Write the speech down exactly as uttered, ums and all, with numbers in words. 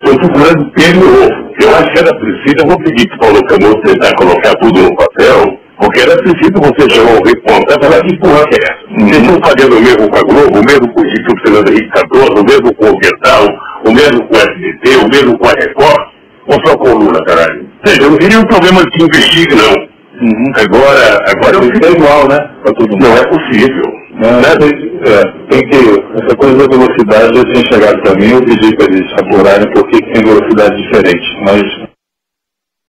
Estou procurando pelo ovo. Eu acho que era preciso, eu vou pedir para o Paulo Camoço tentar colocar tudo no papel, porque era preciso você chamar o responsável e falar que porra que é essa. Uhum. Vocês estão fazendo o mesmo com a Globo, o mesmo com o Instituto Fernando Henrique Cardoso, o mesmo com o Vertal, o mesmo com o S B T, o mesmo com a Record, ou só com o Lula, caralho? Eu não queria um problema que investigue, não. Uhum. Agora, agora eu fico igual, né? Pra todo mundo. Não é possível. Não, né? tem, é, tem que, essa coisa da velocidade, eu tinha chegado para mim, eu pedi para eles apurarem porque tem velocidade diferente, mas